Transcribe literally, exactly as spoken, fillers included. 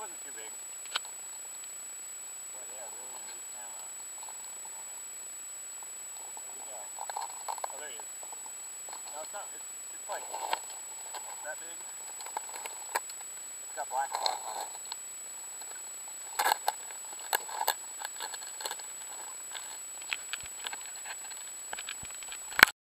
wasn't too big. Boy, they are really into this camera. There we go. Oh, there he is. No, it's not. It's, it's like that big. It's got black spots on it.